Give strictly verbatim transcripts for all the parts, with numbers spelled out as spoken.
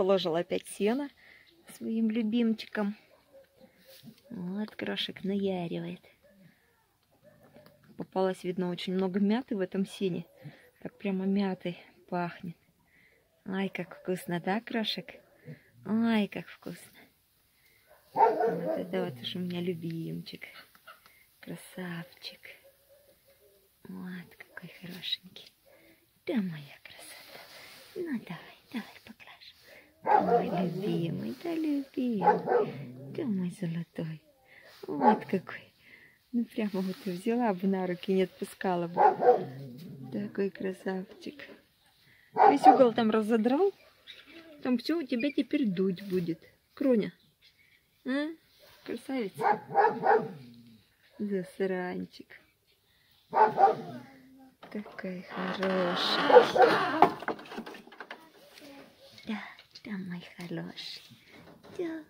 положила опять сено своим любимчикам. Вот крошек наяривает. Попалось, видно, очень много мяты в этом сене. Так прямо мятой пахнет. Ай, как вкусно, да, крошек? Ай, как вкусно. Вот это вот уж у меня любимчик. Красавчик. Вот какой хорошенький. Да, моя красота. Ну, давай, давай поглажу. Да, мой любимый, да, любимый. Да, мой золотой. Вот какой. Ну, прямо вот и взяла бы на руки, не отпускала бы. Такой красавчик. Весь угол там разодрал. Там все у тебя теперь дуть будет. Кроня. А? Красавица. Засранчик. Такой хороший. Да, да, мой хороший. Да.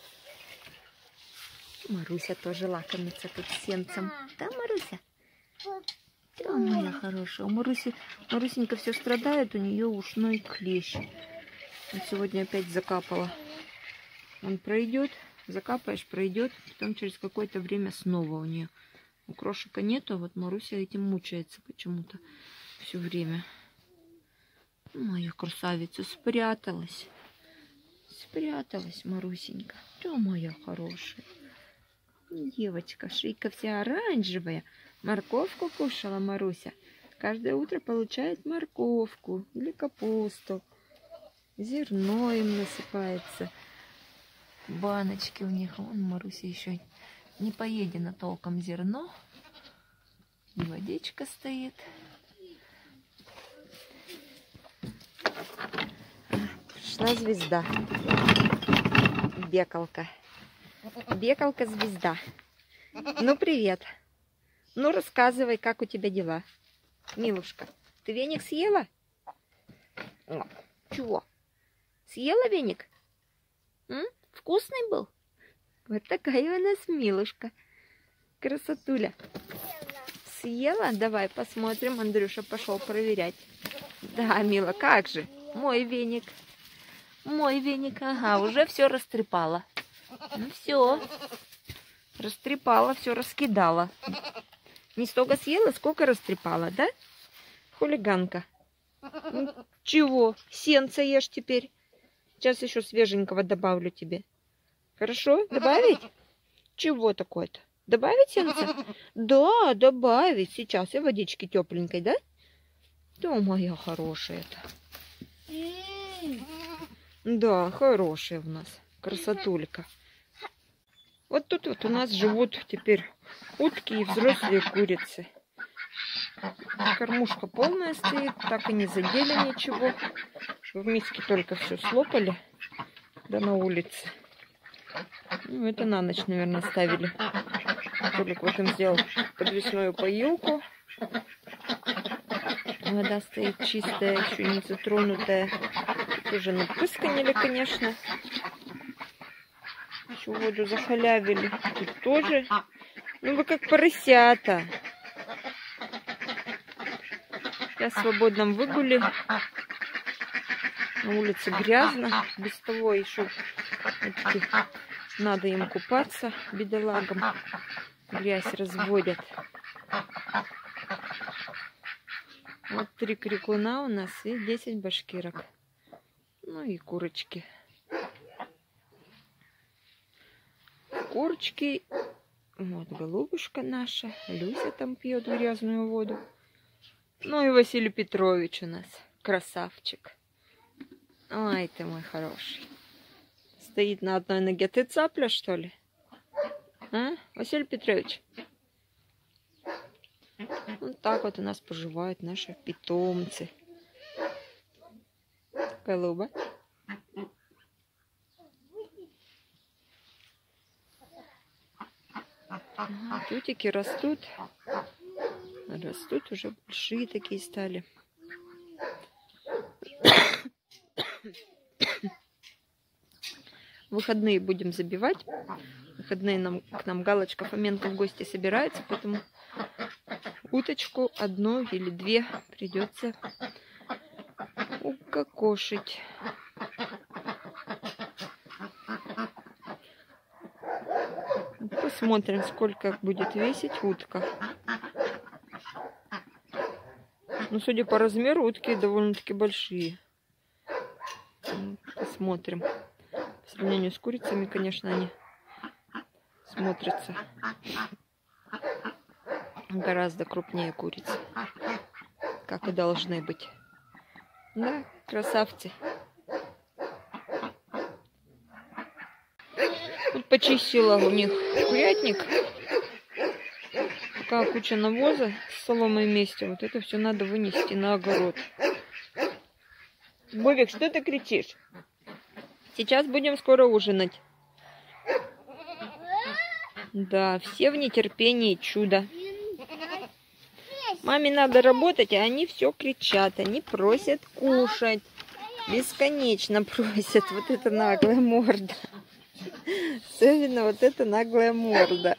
Маруся тоже лакомится тут сенцем. Да, Маруся? Да, моя хорошая. У Маруси, Марусенька все страдает, у нее ушной клещ. Вот сегодня опять закапала. Он пройдет, закапаешь, пройдет, потом через какое-то время снова у нее. У крошика нету, а вот Маруся этим мучается почему-то все время. Моя красавица спряталась. Спряталась Марусенька. Да, моя хорошая. Девочка, шейка вся оранжевая. Морковку кушала Маруся. Каждое утро получает морковку или капусту. Зерно им насыпается. Баночки у них. Вон Маруся еще не поедено толком зерно. И водичка стоит. Пришла звезда. Бекалка. Бекалка-звезда. Ну, привет. Ну, рассказывай, как у тебя дела. Милушка, ты веник съела? О, чего? Съела веник? М? Вкусный был? Вот такая у нас Милушка. Красотуля. Съела? Давай посмотрим. Андрюша пошел проверять. Да, Мила, как же? Мой веник. Мой веник. Ага, уже все растрепала. Ну все. Растрепала, все раскидала. Не столько съела, сколько растрепала, да? Хулиганка. Чего? Сенца ешь теперь. Сейчас еще свеженького добавлю тебе. Хорошо? Добавить? Чего такое-то? Добавить сенца? Да, добавить. Сейчас и водички тепленькой, да? Да, моя хорошая-то. Да, хорошая у нас. Красотулька. Вот тут вот у нас живут теперь утки и взрослые курицы. Кормушка полная стоит, так и не задели ничего. В миске только все слопали. Да на улице. Ну, это на ночь, наверное, ставили. Толик вот им сделал подвесную поилку. Вода стоит чистая, еще не затронутая. Тоже напысканили, конечно. Еще воду захалявили. Тут тоже. Ну вы как поросята. Сейчас в свободном выгуле. На улице грязно. Без того еще надо им купаться, бедолагам. Грязь разводят. Вот три крикуна у нас и десять башкирок. Ну и курочки. Курочки. Вот голубушка наша. Люся там пьет грязную воду. Ну и Василий Петрович у нас. Красавчик. Ай, ты мой хороший. Стоит на одной ноге. Ты цапля, что ли? А, Василий Петрович? Вот так вот у нас поживают наши питомцы. Голуба. Тутики растут. Растут, уже большие такие стали. Выходные будем забивать. Выходные нам, к нам Галочка Фоменко в гости собирается, поэтому уточку одну или две придется укокошить. Посмотрим, сколько будет весить утка. Ну, судя по размеру, утки довольно-таки большие. Посмотрим. По сравнению с курицами, конечно, они смотрятся гораздо крупнее куриц, как и должны быть. Да, красавцы. Тут почистила у них курятник. Пока куча навоза с соломой вместе. Вот это все надо вынести на огород. Бобик, что ты кричишь? Сейчас будем скоро ужинать. Да, все в нетерпении чуда. Маме надо работать, а они все кричат. Они просят кушать. Бесконечно просят. Вот это наглая морда. Особенно вот эта наглая морда.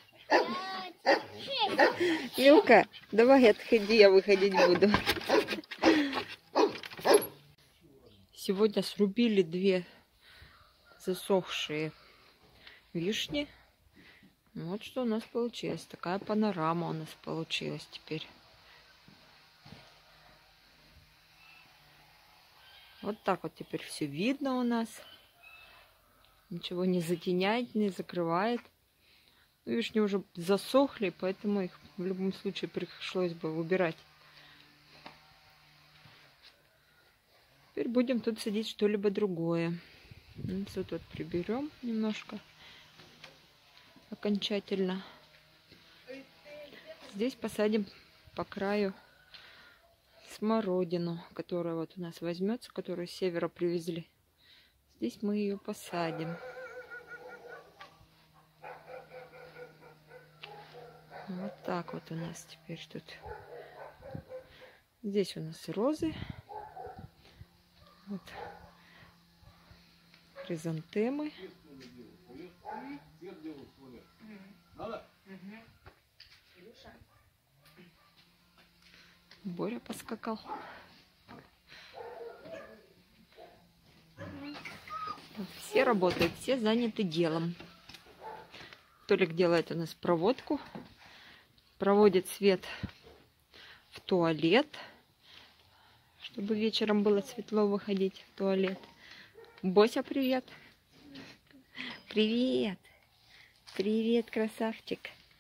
Милка, давай отходи, я выходить буду. Сегодня срубили две засохшие вишни. Вот что у нас получилось. Такая панорама у нас получилась теперь. Вот так вот теперь все видно у нас. Ничего не затеняет, не закрывает. Вишни уже засохли, поэтому их в любом случае пришлось бы убирать. Теперь будем тут садить что-либо другое. Тут вот приберем немножко окончательно. Здесь посадим по краю смородину, которая вот у нас возьмется, которую с севера привезли. Здесь мы ее посадим. Вот так вот у нас теперь тут. Здесь у нас розы. Вот. Хризантемы. Боря поскакал. Все работают, все заняты делом. Толик делает у нас проводку. Проводит свет в туалет, чтобы вечером было светло выходить в туалет. Бося, привет. Привет. Привет, красавчик.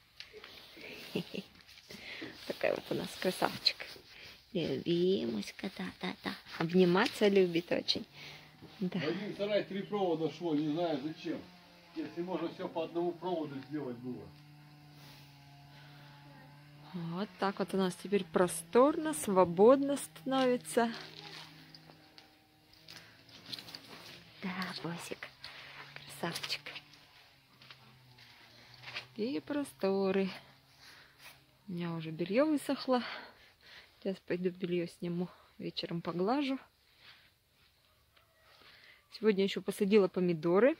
Такая вот у нас красавчик. Любимуська, да-да-да. Обниматься любит очень. Да. Один сарай, три провода шло, не знаю зачем. Если можно все по одному проводу сделать было. Вот так вот у нас теперь просторно, свободно становится. Да, Босик, красавчик. И просторы. У меня уже белье высохло. Сейчас пойду белье сниму, вечером поглажу. Сегодня еще посадила помидоры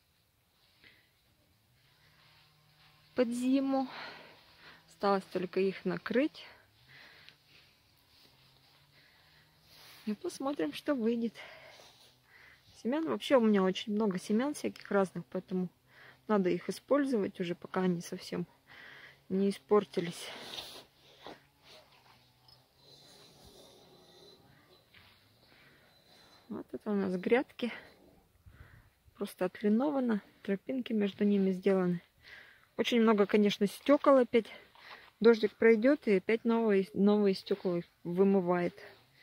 под зиму. Осталось только их накрыть. И посмотрим, что выйдет. Семян вообще у меня очень много семян всяких разных, поэтому надо их использовать уже, пока они совсем не испортились. Вот это у нас грядки. Просто отлиновано. Тропинки между ними сделаны. Очень много, конечно, стекол опять. Дождик пройдет, и опять новые, новые стекла вымывает.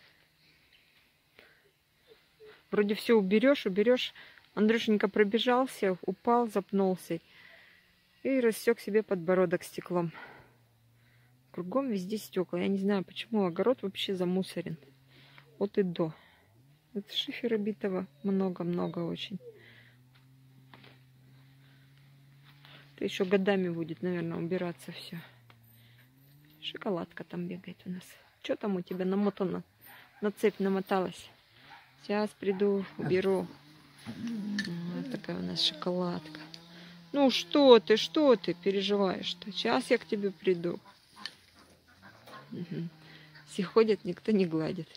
Вроде все уберешь, уберешь. Андрюшенька пробежался, упал, запнулся. И рассек себе подбородок стеклом. Кругом везде стекла. Я не знаю, почему огород вообще замусорен. От и до. Вот шифера битого много-много очень. Это еще годами будет, наверное, убираться все. Шоколадка там бегает у нас. Что там у тебя намотано? На цепь намоталась. Сейчас приду, уберу. Вот такая у нас шоколадка. Ну что ты, что ты переживаешь-то? Сейчас я к тебе приду. Угу. Все ходят, никто не гладит.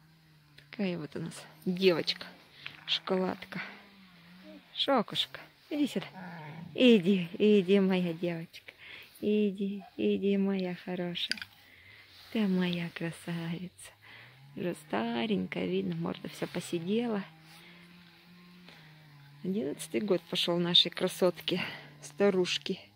Такая вот у нас девочка. Шоколадка. Шокушка. Иди сюда. Иди, иди, моя девочка. Иди, иди, моя хорошая. Ты моя красавица. Уже старенькая, видно, морда вся посидела. Одиннадцатый год пошел нашей красотки, старушки.